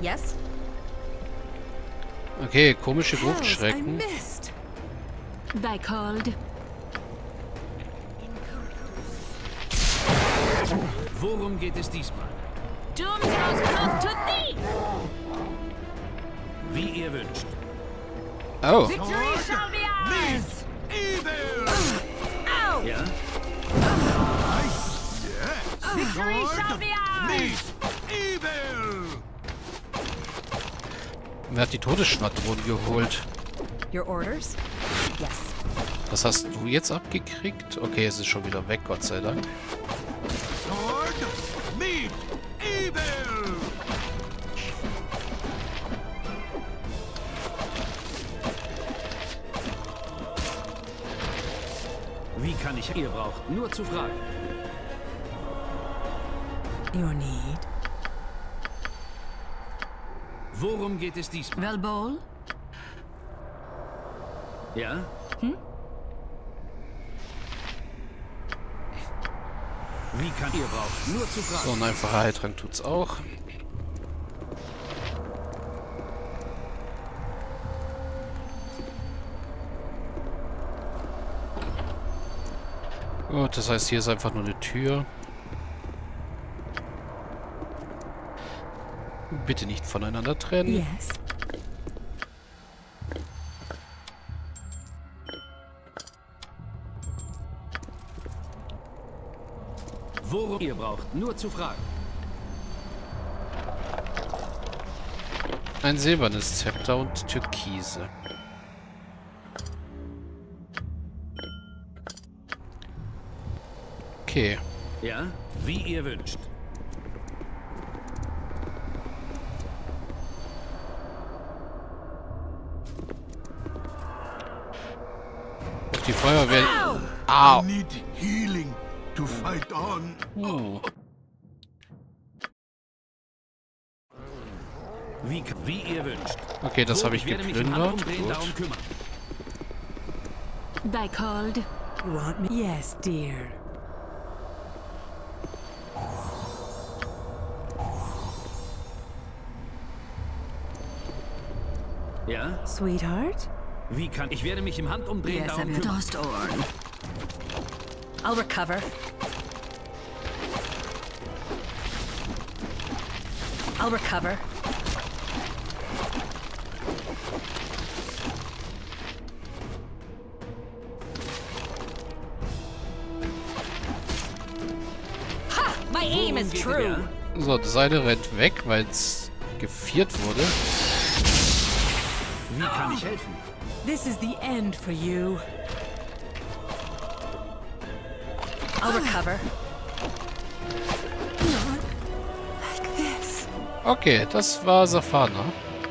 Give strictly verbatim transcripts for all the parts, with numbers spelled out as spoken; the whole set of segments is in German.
Yes? Okay, komische Fruchtschrecken. They called. Worum geht es diesmal? Doom goes close to thee! Wie ihr wünscht. Oh. Victory shall be ours! Evil! Ow! Ja? Victory shall be ours! Evil! Wer hat die Todesschwadron geholt? Your orders? Yes. Was hast du jetzt abgekriegt? Okay, es ist schon wieder weg, Gott sei Dank. Sword! Meet! Evil! Wie kann ich... Ihr braucht nur zu fragen. Your need. Worum geht es diesmal? Well, Bowl? Ja? Hm? Wie kann... Ihr braucht nur zu fragen. So, ein einfacher Heiltrank tut's auch. Gut, das heißt, hier ist einfach nur eine Tür. Bitte nicht voneinander trennen. Yes. Worum... Ihr braucht nur zu fragen. Ein silbernes Zepter und Türkise. Okay. Ja? Wie ihr wünscht. Auf die Feuerwehr... Au! I need healing to fight on. Oh. Wie, wie ihr wünscht. Okay, das So, habe ich werde mich im geplündert. Handumdrehen darum Gut. kümmern. They called. You want me? Yes, dear. Ja? Sweetheart? Wie kann... Ich werde mich im Handumdrehen Yes, darum I'm kümmern. Dust Orn. I'll recover. I'll recover. Ha! My aim is Worum geht true. es? So, das eine rennt weg, weil es geviert wurde. Wie kann ich helfen? This is the end for you. I'll recover. Not like this. Okay, das war Safana.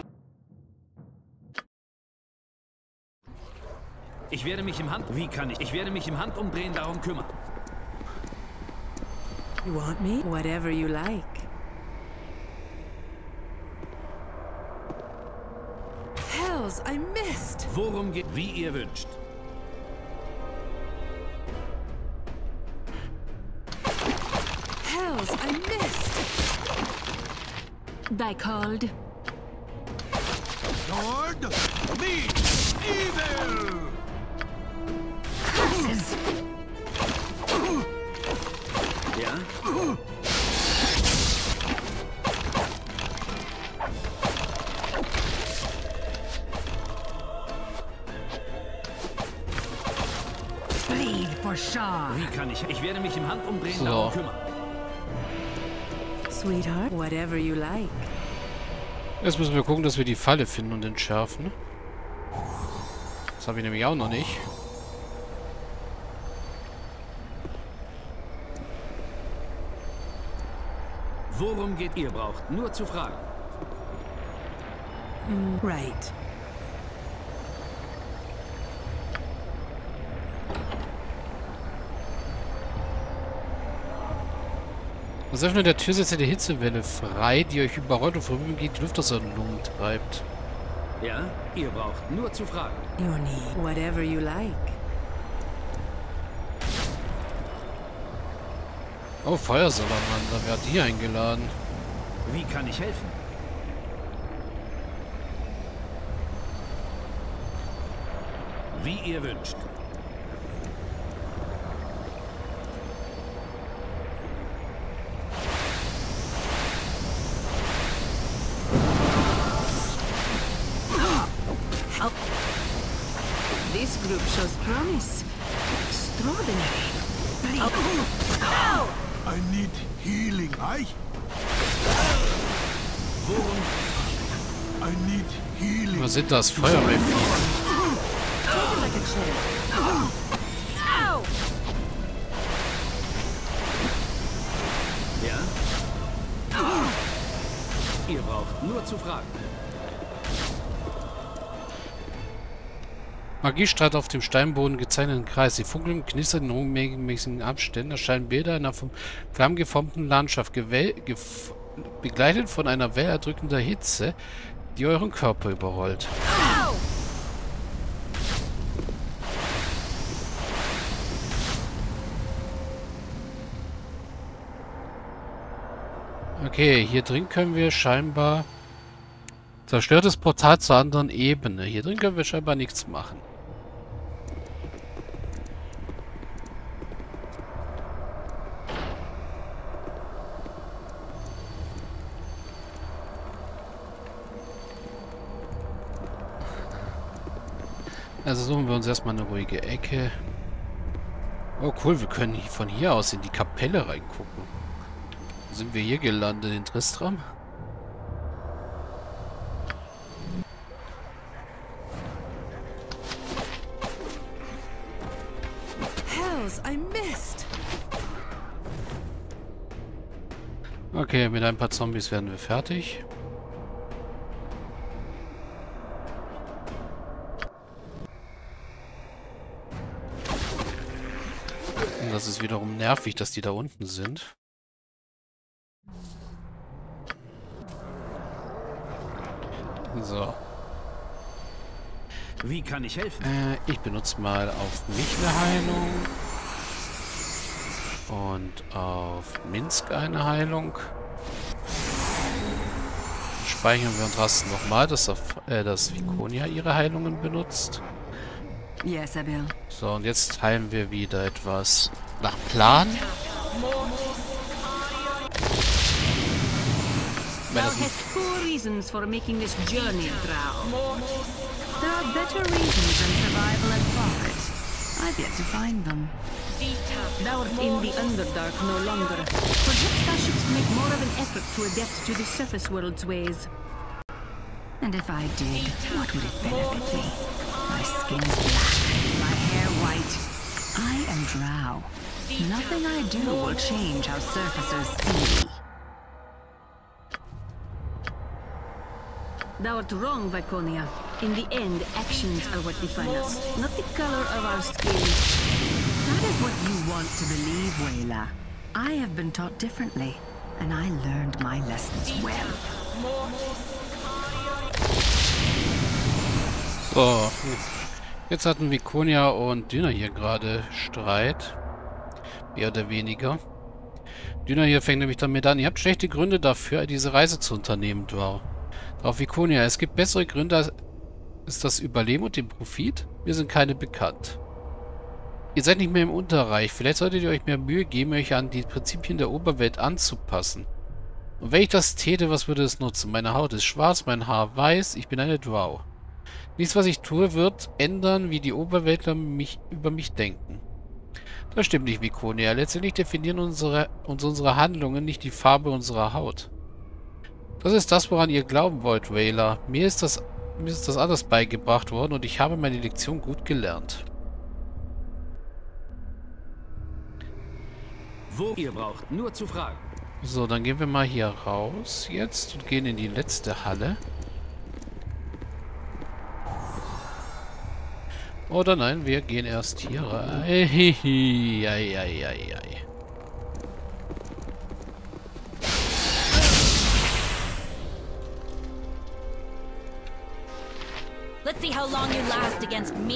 Ich werde mich im Hand... Wie kann ich... Ich werde mich im Handumdrehen darum kümmern. You want me? Whatever you like. Hells, I missed. Worum geht... Wie ihr wünscht. Hells, I missed. They called. Sword! Meet! Evil! Curses! Ja? Bleed for Shaw. Wie kann ich... Ich werde mich im Handumdrehen So. darum kümmern. Sweetheart, whatever you like. Jetzt müssen wir gucken, dass wir die Falle finden und entschärfen. Das habe ich nämlich auch noch nicht. Worum geht... Ihr braucht nur zu fragen. Right. Das Öffnen der Tür setzt eine Hitzewelle frei, die euch überrollt und vorübergehend die Luft aus euren Lungen treibt. Ja? Ihr braucht nur zu fragen. Your need. Whatever you like. Oh, Feuersalamander, wer hat die eingeladen? Wie kann ich helfen? Wie ihr wünscht. This group shows promise. Extraordinary. I need healing. I. I need healing. Was sind das? Feuerwehrvieh. Take it like a chair. Ow! Ja? Ihr braucht nur zu fragen. Magiestrahlt auf dem Steinboden gezeichneten Kreis. Sie funkeln und knistern in unmäßigen Abständen. Erscheinen Bilder einer vom Flammen geformten Landschaft, gef begleitet von einer welterdrückender Hitze, die euren Körper überrollt. Ow! Okay, hier drin können wir scheinbar... Zerstörtes Portal zur anderen Ebene. Hier drin können wir scheinbar nichts machen. Also suchen wir uns erstmal eine ruhige Ecke. Oh cool, wir können von hier aus in die Kapelle reingucken. Wo sind wir hier gelandet? In Tristram? Hells, I missed. Okay, mit ein paar Zombies werden wir fertig. Und das ist wiederum nervig, dass die da unten sind. So. Wie kann ich helfen? Äh, ich benutze mal auf mich eine Heilung. Und auf Minsk eine Heilung. Dann speichern wir und rasten nochmal, dass, auf, äh, dass Vikonia ihre Heilungen benutzt. Yes, Abil. So, und jetzt heilen wir wieder etwas nach Plan. Wenn Thou das nicht hast four reasons for making this journey, Drow. There are better reasons than survival and profit. I've yet to find them. Thou art in the Underdark no longer. Perhaps thou shouldst make more of an effort to adapt to the surface world's ways. And if I did, what would it benefit me? My skin's black, my hair white. I am Drow. Nothing I do will change how surfacers see me. Thou art wrong, Viconia. In the end, actions are what define us, not the color of our skin. That is what you want to believe, Wayla. I have been taught differently, and I learned my lessons well. So, jetzt hatten Vikonia und Dina hier gerade Streit. Mehr oder weniger. Dina hier fängt nämlich damit an. Ihr habt schlechte Gründe dafür, diese Reise zu unternehmen, Drow. Auf Vikonia, es gibt bessere Gründe als ist das Überleben und den Profit? Mir sind keine bekannt. Ihr seid nicht mehr im Unterreich. Vielleicht solltet ihr euch mehr Mühe geben, euch an die Prinzipien der Oberwelt anzupassen. Und wenn ich das täte, was würde es nutzen? Meine Haut ist schwarz, mein Haar weiß, ich bin eine Drow. Nichts, was ich tue, wird ändern, wie die Oberweltler mich, über mich denken. Das stimmt nicht, Vikonia. Letztendlich definieren unsere, uns unsere Handlungen nicht die Farbe unserer Haut. Das ist das, woran ihr glauben wollt, Wayla. Mir ist das, mir ist das alles beigebracht worden und ich habe meine Lektion gut gelernt. Wo ihr braucht nur zu fragen. So, dann gehen wir mal hier raus jetzt und gehen in die letzte Halle. Oder nein, wir gehen erst hier rein. Ei, ei, ei, ei. Let's see how long you last against me.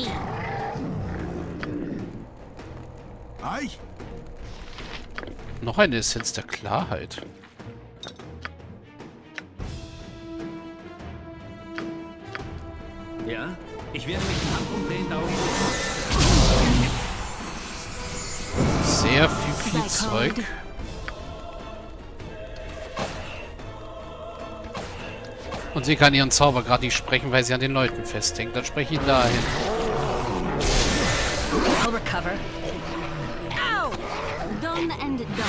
I. Noch eine Essenz der Klarheit. Ja? Ich werde mich in Handumdrehen darum. Sehr viel, viel Zeug. Und sie kann ihren Zauber gerade nicht sprechen, weil sie an den Leuten festhängt. Dann spreche ich ihn dahin. I'll recover. Ow! Done and done.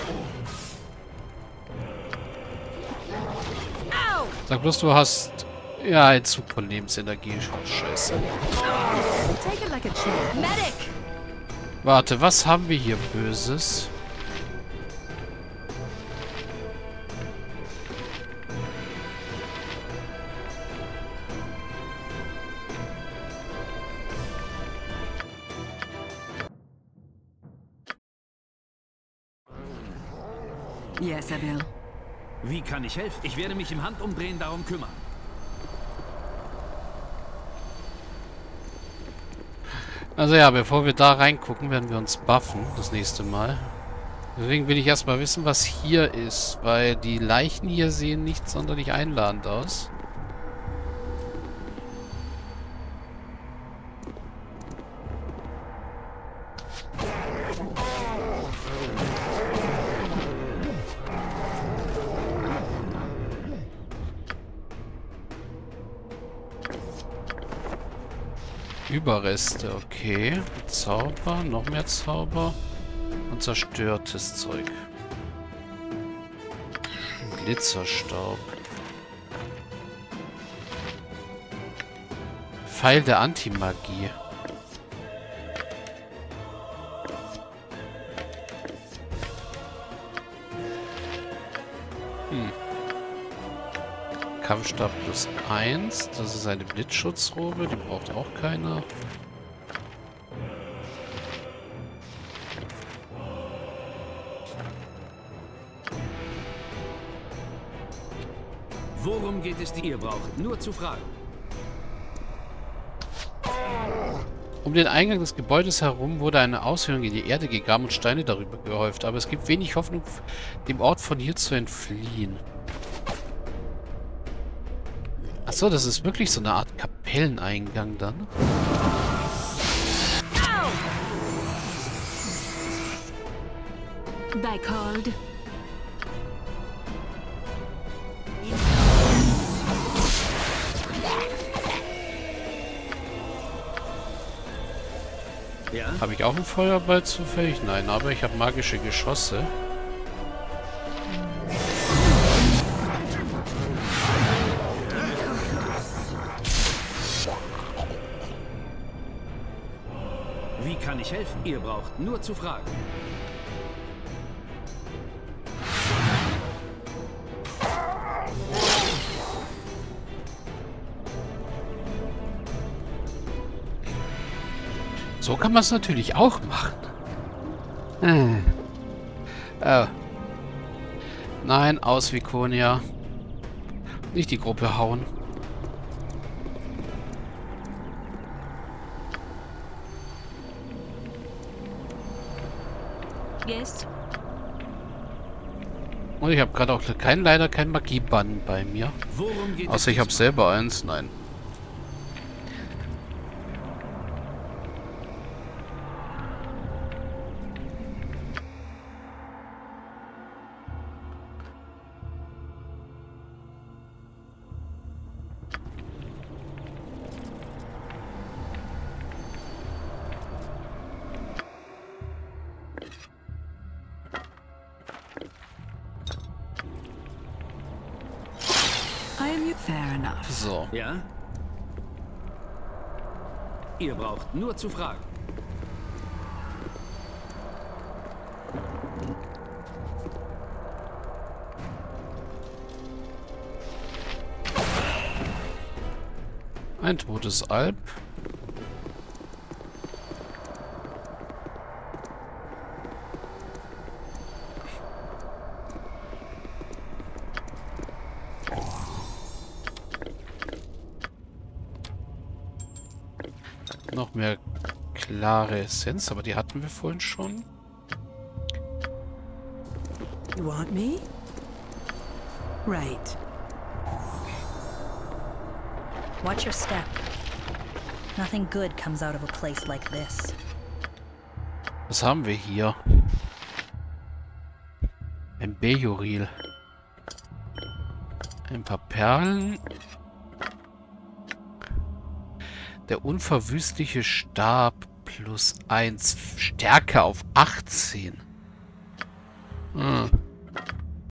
Ow! Sag bloß, du hast... Ja, ein Zug von Lebensenergie. Scheiße. Take it like a champ. Medic! Warte, was haben wir hier Böses? Yes, I will. Wie kann ich helfen? Ich werde mich im Handumdrehen darum kümmern. Also ja, bevor wir da reingucken, werden wir uns buffen das nächste Mal. Deswegen will ich erstmal wissen, was hier ist, weil die Leichen hier sehen nicht sonderlich einladend aus. Überreste, okay. Zauber, noch mehr Zauber. Und zerstörtes Zeug. Glitzerstaub. Pfeil der Antimagie. Hm. Kampfstab plus eins. Das ist eine Blitzschutzrobe. Die braucht auch keiner. Worum geht es, die ihr braucht? Nur zu fragen. Um den Eingang des Gebäudes herum wurde eine Aushöhlung in die Erde gegraben und Steine darüber gehäuft. Aber es gibt wenig Hoffnung, dem Ort von hier zu entfliehen. Achso, das ist wirklich so eine Art Kapelleneingang dann. Thy called. Ja? Habe ich auch einen Feuerball zufällig? Nein, aber ich habe magische Geschosse. Wie kann ich helfen? Ihr braucht nur zu fragen. So kann man es natürlich auch machen. Hm. Oh. Nein, aus Vikonia. Nicht die Gruppe hauen. Yes. Und ich habe gerade auch kein, leider kein Magiebann bei mir. Worum geht Außer ich habe selber eins. Nein. I am fair enough. So. Ja? Ihr braucht nur zu fragen. Ein totes Alp. Noch mehr klare Essenz, aber die hatten wir vorhin schon. You want me? Right. Watch your step. Nothing good comes out of a place like this. Was haben wir hier? Ein Bejoril. Ein paar Perlen. Der unverwüstliche Stab plus eins. Stärke auf achtzehn. Hm.